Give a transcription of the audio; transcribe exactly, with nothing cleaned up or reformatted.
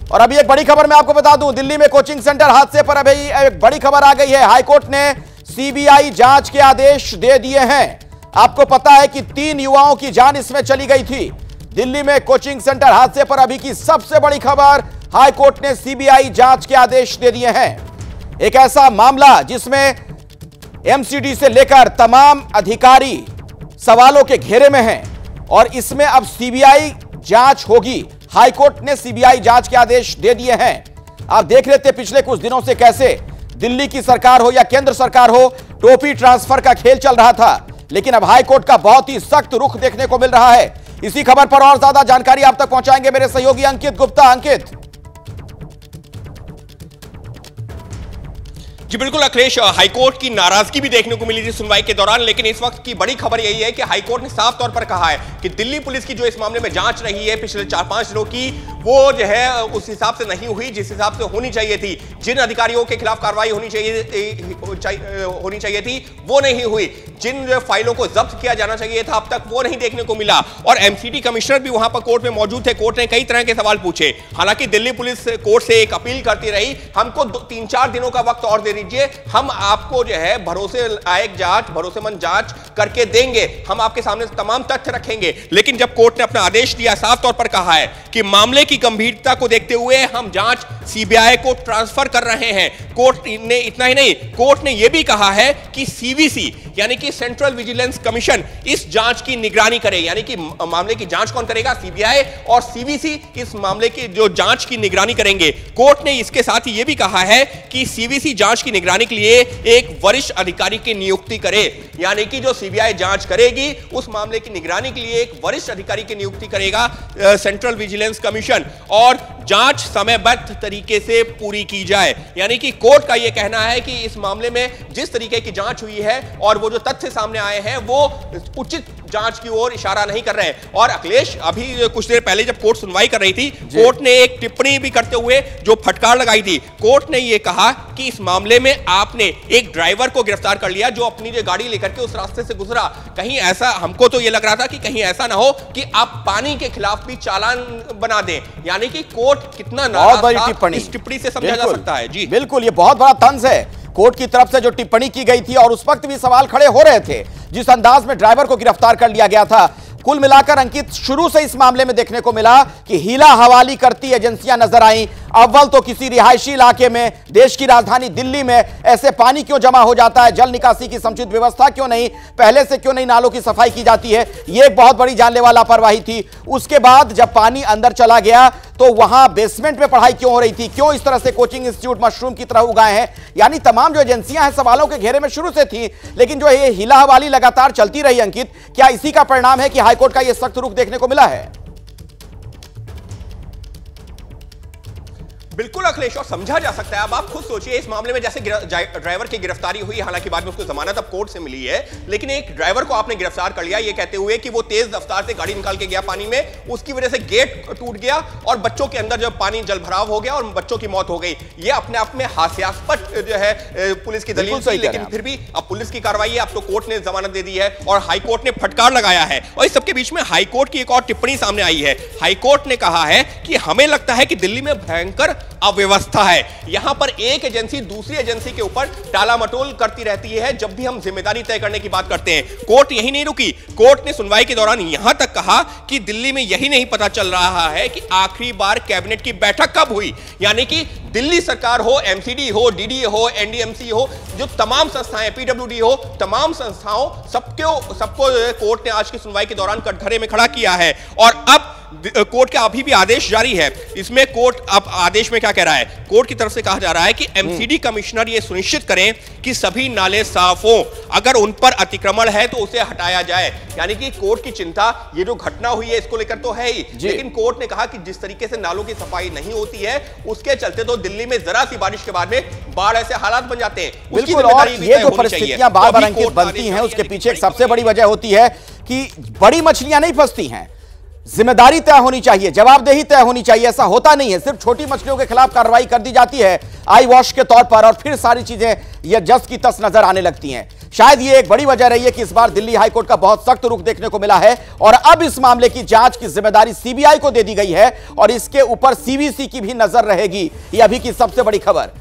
और अभी एक बड़ी खबर मैं आपको बता दूं, दिल्ली में कोचिंग सेंटर हादसे पर अभी एक बड़ी खबर आ गई है। हाईकोर्ट ने सीबीआई जांच के आदेश दे दिए हैं। आपको पता है कि तीन युवाओं की जान इसमें चली गई थी। दिल्ली में कोचिंग सेंटर हादसे पर अभी की सबसे बड़ी खबर, हाईकोर्ट ने सीबीआई जांच के आदेश दे दिए हैं। एक ऐसा मामला जिसमें एमसीडी से लेकर तमाम अधिकारी सवालों के घेरे में हैं और इसमें अब सीबीआई जांच होगी। हाईकोर्ट ने सीबीआई जांच के आदेश दे दिए हैं। आप देख रहे थे पिछले कुछ दिनों से कैसे दिल्ली की सरकार हो या केंद्र सरकार हो, टोपी ट्रांसफर का खेल चल रहा था, लेकिन अब हाईकोर्ट का बहुत ही सख्त रुख देखने को मिल रहा है। इसी खबर पर और ज्यादा जानकारी आप तक पहुंचाएंगे मेरे सहयोगी अंकित गुप्ता। अंकित जी बिल्कुल अखिलेश, हाईकोर्ट की नाराजगी भी देखने को मिली थी सुनवाई के दौरान, लेकिन इस वक्त की बड़ी खबर यही है कि हाईकोर्ट ने साफ तौर पर कहा है कि दिल्ली पुलिस की जो इस मामले में जांच रही है पिछले चार पांच दिनों की, वो जो है उस हिसाब से नहीं हुई जिस हिसाब से होनी चाहिए थी। जिन अधिकारियों के खिलाफ कार्रवाई होनी चाहिए होनी चाहिए थी वो नहीं हुई। जिन फाइलों को जब्त किया जाना चाहिए था अब तक वो नहीं देखने को मिला। और एमसीडी कमिश्नर भी वहां पर कोर्ट में मौजूद थे। कोर्ट ने कई तरह के सवाल पूछे। हालांकि दिल्ली पुलिस कोर्ट से एक अपील करती रही, हमको तीन चार दिनों का वक्त और दे दीजिए, हम आपको जो है भरोसे लायक जांच, भरोसेमंद जांच करके देंगे, हम आपके सामने तमाम तथ्य रखेंगे। लेकिन जब कोर्ट ने अपना आदेश दिया, साफ तौर पर कहा है कि मामले की गंभीरता को देखते हुए हम जांच सीबीआई को ट्रांसफर कर रहे हैं। कोर्ट ने इतना ही नहीं, कोर्ट ने यह भी कहा है कि सीवीसी यानी कि सेंट्रल विजिलेंस कमीशन इस जांच की निगरानी करे। यानी कि मामले की जांच कौन करेगा? सीबीआई और सीवीसी इस मामले की जो जांच की निगरानी करेंगे। कोर्ट ने इसके साथ ही यह भी कहा है कि सीवीसी जांच की निगरानी के लिए एक वरिष्ठ अधिकारी की नियुक्ति करे। यानी कि जो सीबीआई जांच करेगी उस मामले की निगरानी के लिए एक वरिष्ठ अधिकारी की नियुक्ति करेगा सेंट्रल विजिलेंस कमीशन, और जांच समयबद्ध तरीके से पूरी की जाए। यानी कि कोर्ट का यह कहना है कि इस मामले में जिस तरीके की जांच हुई है और वो जो तथ्य सामने आए हैं वो उचित जांच की ओर इशारा नहीं कर रहे हैं। और अखिलेश, अभी कुछ देर पहले जब कोर्ट सुनवाई कर रही थी, कोर्ट ने एक टिप्पणी भी करते हुए जो फटकार लगाई थी। कोर्ट ने यह कहा कि इस मामले में आपने एक ड्राइवर को गिरफ्तार कर लिया जो अपनी जो गाड़ी लेकर के उस रास्ते से गुजरा। कहीं ऐसा, हमको तो यह लग रहा था कि कहीं ऐसा ना हो कि आप पानी के खिलाफ भी चालान बना दें। यानी कि कोर्ट कितना नाराज था, इस टिप्पणी से समझा जा सकता है। जी बिल्कुल, ये बहुत बड़ा तंज है कोर्ट की तरफ से जो टिप्पणी की गई थी, और उस वक्त भी सवाल खड़े हो रहे थे जिस अंदाज में ड्राइवर को गिरफ्तार कर लिया गया था। कुल मिलाकर अंकित, शुरू से इस मामले में देखने को मिला कि हीला हवाली करती एजेंसियां नजर आईं। अव्वल तो किसी रिहायशी इलाके में, देश की राजधानी दिल्ली में ऐसे पानी क्यों जमा हो जाता है, जल निकासी की समुचित व्यवस्था क्यों नहीं, पहले से क्यों नहीं नालों की सफाई की जाती है, यह एक बहुत बड़ी जानलेवा लापरवाही थी। उसके बाद जब पानी अंदर चला गया तो वहां बेसमेंट में पढ़ाई क्यों हो रही थी, क्यों इस तरह से कोचिंग इंस्टीट्यूट मशरूम की तरह उगाए हैं। यानी तमाम जो एजेंसियां हैं सवालों के घेरे में शुरू से थी, लेकिन जो ये हिला हवाली लगातार चलती रही। अंकित, क्या इसी का परिणाम है कि हाईकोर्ट का यह सख्त रुख देखने को मिला है? बिल्कुल अखिलेश, और समझा जा सकता है। अब आप खुद सोचिए, इस मामले में जैसे ड्राइवर की गिरफ्तारी हुई, हालांकि बाद में उसको जमानत अब कोर्ट से मिली है, लेकिन एक ड्राइवर को आपने गिरफ्तार कर लिया ये कहते हुए कि वो तेज रफ्तार से गाड़ी निकाल के गया पानी में, उसकी वजह से गेट टूट गया और बच्चों के अंदर जब पानी जल भराव हो गया और बच्चों की मौत हो गई। ये अपने आप में हास्यास्पद जो है पुलिस की दलील थी, लेकिन फिर भी अब पुलिस की कार्रवाई है, अब तो कोर्ट ने जमानत दे दी है और हाईकोर्ट ने फटकार लगाया है। और इस सबके बीच में हाईकोर्ट की एक और टिप्पणी सामने आई है। हाईकोर्ट ने कहा है कि हमें लगता है कि दिल्ली में भयंकर अव्यवस्था है। यहां पर एक एजेंसी दूसरी एजेंसी के ऊपर टालामटोल करती रहती है जब भी हम जिम्मेदारी तय करने की बात करते हैं। कोर्ट यही नहीं रुकी, कोर्ट ने सुनवाई के दौरान यहां तक कहा कि दिल्ली में यही नहीं पता चल रहा है कि आखिरी बार कैबिनेट की बैठक कब हुई। यानी कि दिल्ली सरकार हो, एमसीडी हो, डीडीए हो, एनडीएमसी हो, जो तमाम संस्थाएं, पीडब्ल्यूडी हो, तमाम संस्थाओं सबको सबको कोर्ट ने आज की सुनवाई के दौरान कटघरे में खड़ा किया है। और अब कोर्ट का अभी भी आदेश जारी है। इसमें कोर्ट अब आदेश में क्या कह रहा है? कोर्ट की तरफ से कहा जा रहा है कि एमसीडी कमिश्नर ये सुनिश्चित करें कि सभी नाले साफ हों, अगर उन पर अतिक्रमण है तो उसे हटाया जाए। यानी कि कोर्ट की चिंता ये जो घटना हुई है इसको लेकर तो है ही, लेकिन कोर्ट ने कहा कि जिस तरीके से नालों की सफाई नहीं होती है उसके चलते तो दिल्ली में जरा सी बारिश के बाद में बाढ़ ऐसे हालात बन जाते हैं। बिल्कुल, और ये जो परिस्थितियां बार बार अंकित बनती हैं उसके पीछे एक सबसे बड़ी वजह होती है कि बड़ी मछलियां नहीं फंसती हैं। जिम्मेदारी तय होनी चाहिए, जवाबदेही तय होनी चाहिए। ऐसा होता नहीं है, सिर्फ छोटी मछलियों के खिलाफ कार्रवाई कर दी जाती है आई वॉश के तौर पर, और फिर सारी चीजें ये जस की तस नजर आने लगती हैं। शायद ये एक बड़ी वजह रही है कि इस बार दिल्ली हाईकोर्ट का बहुत सख्त रुख देखने को मिला है और अब इस मामले की जांच की जिम्मेदारी सीबीआई को दे दी गई है और इसके ऊपर सीवीसी की भी नजर रहेगी। ये अभी की सबसे बड़ी खबर।